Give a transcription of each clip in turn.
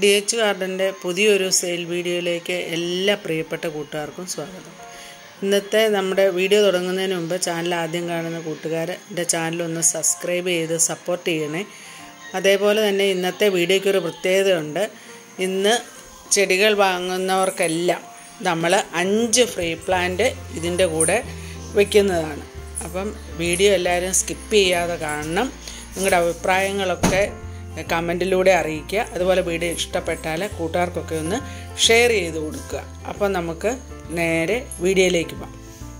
DH ഗാർഡൻ്റെ പുതിയൊരു sale വീഡിയോയിലേക്ക് എല്ലാ പ്രിയപ്പെട്ട കൂട്ടുകാർക്കും സ്വാഗതം. ഇന്നത്തെ നമ്മുടെ വീഡിയോ തുടങ്ങുന്നതിന് മുമ്പ് ചാനൽ ആദ്യം കാണുന്ന കൂട്ടുകാർ എൻ്റെ ചാനലൊന്ന് സബ്സ്ക്രൈബ് ചെയ്ത് സപ്പോർട്ട് ചെയ്യണേ. അതേപോലെ തന്നെ ഇന്നത്തെ വീഡിയോയ്ക്കൊരു പ്രത്യേകതയുണ്ട്. ഇന്ന് ചെടികൾ വാങ്ങുന്നവർക്കെല്ലാം നമ്മൾ 5 ഫ്രീ പ്ലാന്റ് ഇതിൻ്റെ കൂടെ വയ്ക്കുന്നതാണ്. അപ്പം വീഡിയോ എല്ലാവരും സ്കിപ്പ് ചെയ്യാതെ കാണണം. നിങ്ങളുടെ അഭിപ്രായങ്ങളൊക്കെ കമൻറ്റിലൂടെ അറിയിക്കുക. അതുപോലെ വീഡിയോ ഇഷ്ടപ്പെട്ടാൽ കൂട്ടുകാർക്കൊക്കെ ഒന്ന് ഷെയർ ചെയ്ത് കൊടുക്കുക. അപ്പോൾ നമുക്ക് നേരെ വീഡിയോയിലേക്ക് പോകാം.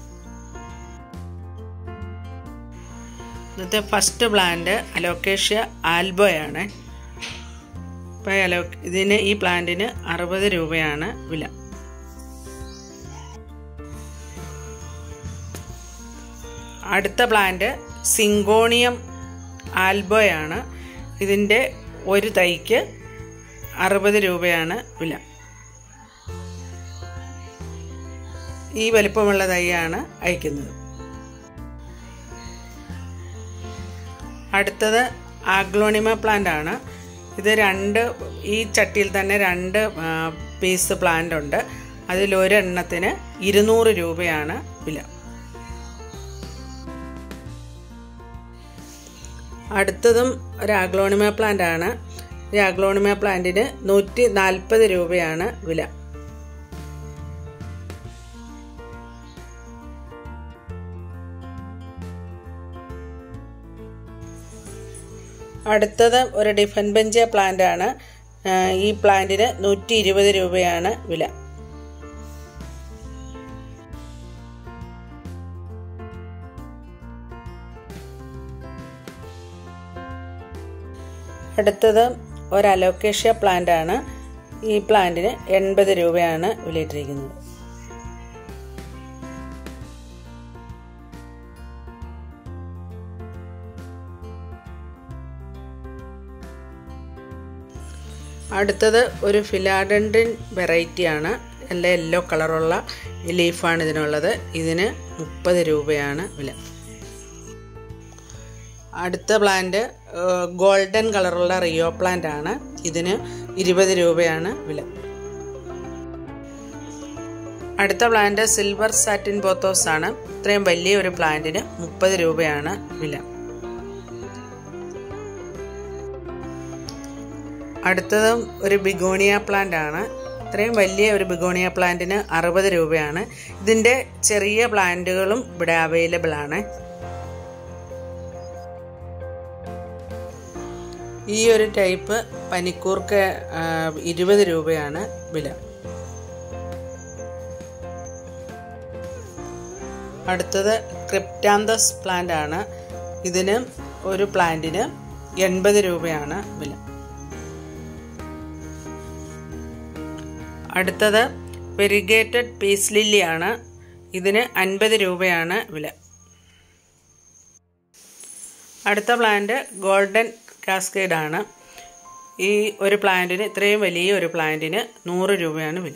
ഇന്നത്തെ ഫസ്റ്റ് പ്ലാന്റ് അലോക്കേഷ്യ ആൽബോയാണ്. അപ്പോൾ ഇതിന് ഈ പ്ലാന്റിന് 60 രൂപയാണ് വില. അടുത്ത പ്ലാന്റ് സിങ്കോണിയം ആൽബോയാണ്. ഇതിൻ്റെ ഒരു തൈക്ക് 60 രൂപയാണ് വില. ഈ വലിപ്പമുള്ള തൈയാണ് അയക്കുന്നത്. അടുത്തത് ആഗ്ലോണിമ പ്ലാന്റ് ആണ്. ഇത് ഈ ചട്ടിയിൽ തന്നെ 2 പീസ് പ്ലാന്റ് ഉണ്ട്. അതിലൊരെണ്ണത്തിന് 200 രൂപയാണ് വില. അടുത്തതും ഒരു ആഗ്ലോണിമ പ്ലാന്റ് ആണ്. ഈ ആഗ്ലോണിമ പ്ലാന്റിന് 140 രൂപയാണ് വില. അടുത്തത് ഒരു ഡിഫൻ ബെഞ്ച് പ്ലാന്റ് ആണ്. ഈ പ്ലാന്റിന് 120 രൂപയാണ് വില. അടുത്തത് ഒരു അലോക്കേഷ്യ പ്ലാന്റ് ആണ്. ഈ പ്ലാന്റിന് 80 രൂപയാണ് വിലയിട്ടിരിക്കുന്നത്. അടുത്തത് ഒരു ഫിലാഡൻഡ്രിൻ വെറൈറ്റി ആണ്. നല്ല യെല്ലോ കളറുള്ള ലീഫാണ് ഇതിനുള്ളത്. ഇതിന് 30 രൂപയാണ് വില. അടുത്ത പ്ലാന്റ് ഗോൾഡൻ കളറുള്ള റിയോ പ്ലാന്റ് ആണ്. ഇതിന് 20 രൂപയാണ് വില. അടുത്ത പ്ലാന്റ് സിൽവർ സാറ്റിൻ പോത്തോസ് ആണ്. ഇത്രയും വലിയ ഒരു പ്ലാന്റിന് 30 രൂപയാണ് വില. അടുത്തതും ഒരു ബിഗോണിയ പ്ലാന്റ് ആണ്. ഇത്രയും വലിയ ഒരു ബിഗോണിയ പ്ലാന്റിന് 60 രൂപയാണ്. ഇതിൻ്റെ ചെറിയ പ്ലാന്റുകളും ഇവിടെ അവൈലബിൾ ആണ്. ഈ ഒരു ടൈപ്പ് പനിക്കൂർക്ക് 20 രൂപയാണ് വില. അടുത്തത് ക്രിപ്റ്റാന്തസ് പ്ലാന്റ് ആണ്. ഇതിന് ഒരു പ്ലാന്റിന് 80 രൂപയാണ് വില. അടുത്തത് വെരിഗേറ്റഡ് പീസ് ലില്ലി ആണ്. ഇതിന് 50 രൂപയാണ് വില. അടുത്ത പ്ലാന്റ് ഗോൾഡൻ കാസ്കേഡ് ആണ്. ഈ ഒരു പ്ലാന്റിന് ഇത്രയും വലിയ ഒരു പ്ലാന്റിന് 100 രൂപയാണ് വില.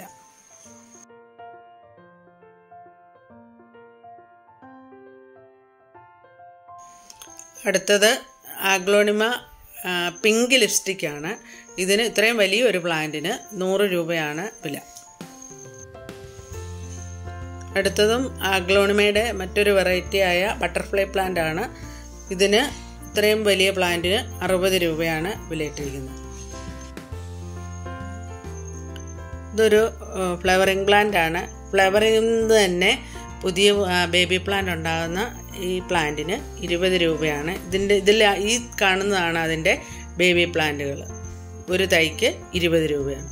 അടുത്തത് ആഗ്ലോണിമ പിങ്ക് ലിപ്സ്റ്റിക് ആണ്. ഇതിന് ഇത്രയും വലിയ ഒരു പ്ലാന്റിന് 100 രൂപയാണ് വില. അടുത്തതും ആഗ്ലോണിമയുടെ മറ്റൊരു വെറൈറ്റി ആയ ബട്ടർഫ്ലൈ പ്ലാന്റ് ആണ്. ഇതിന് ഇത്രയും വലിയ പ്ലാന്റിന് 60 രൂപയാണ് വിലയിട്ടിരിക്കുന്നത്. ഇതൊരു ഫ്ലവറിംഗ് പ്ലാന്റ് ആണ്. ഫ്ലവറിംഗ് തന്നെ പുതിയ ബേബി പ്ലാന്റ് ഉണ്ടാകുന്ന ഈ പ്ലാന്റിന് 20 രൂപയാണ്. ഇതിൽ ഈ കാണുന്നതാണ് അതിൻ്റെ ബേബി പ്ലാന്റുകൾ. ഒരു തൈക്ക് 20 രൂപയാണ്.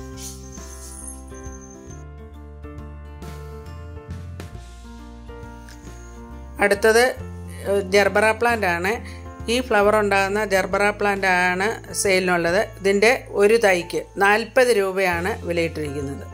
അടുത്തത് ജർബറ പ്ലാന്റ് ആണ്. ഈ ഫ്ലവർ ഉണ്ടാകുന്ന ജർബറ പ്ലാന്റ് ആണ് സെയിലിനുള്ളത്. ഇതിൻ്റെ ഒരു തൈക്ക് 40 രൂപയാണ് വിലയിട്ടിരിക്കുന്നത്.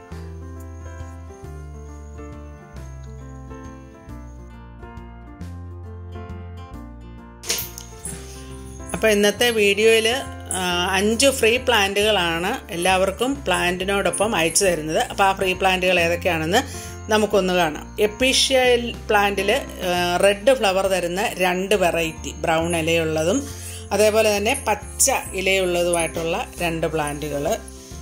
അപ്പോൾ ഇന്നത്തെ വീഡിയോയിൽ 5 ഫ്രീ പ്ലാന്റുകളാണ് എല്ലാവർക്കും പ്ലാന്റിനോടൊപ്പം അയച്ചു തരുന്നത്. അപ്പോൾ ആ ഫ്രീ പ്ലാന്റുകൾ ഏതൊക്കെയാണെന്ന് നമുക്കൊന്ന് കാണാം. എപ്പീഷ്യ പ്ലാന്റിൽ റെഡ് ഫ്ലവർ തരുന്ന 2 വെറൈറ്റി, ബ്രൗൺ ഇലയുള്ളതും അതേപോലെ തന്നെ പച്ച ഇലയുള്ളതുമായിട്ടുള്ള 2 പ്ലാന്റുകൾ.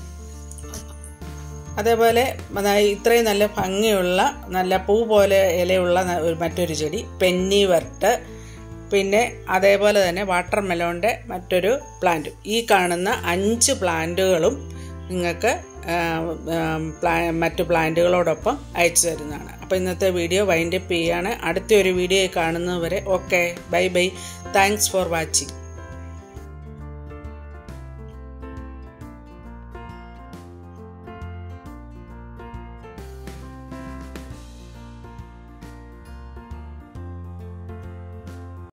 അതേപോലെ ഇത്രയും നല്ല ഭംഗിയുള്ള നല്ല പൂ പോലെ ഇലയുള്ള മറ്റൊരു ചെടി പെന്നി വെർട്ട്, പിന്നെ അതേപോലെ തന്നെ വാട്ടർ മെലോണിൻ്റെ മറ്റൊരു പ്ലാന്റും. ഈ കാണുന്ന 5 പ്ലാന്റുകളും നിങ്ങൾക്ക് മറ്റു പ്ലാന്റുകളോടൊപ്പം അയച്ചു തരുന്നതാണ്. അപ്പോൾ ഇന്നത്തെ വീഡിയോ വൈൻഡപ്പ് ചെയ്യുകയാണ്. അടുത്ത ഒരു വീഡിയോ കാണുന്നതുവരെ okay, bye bye. Thanks for watching.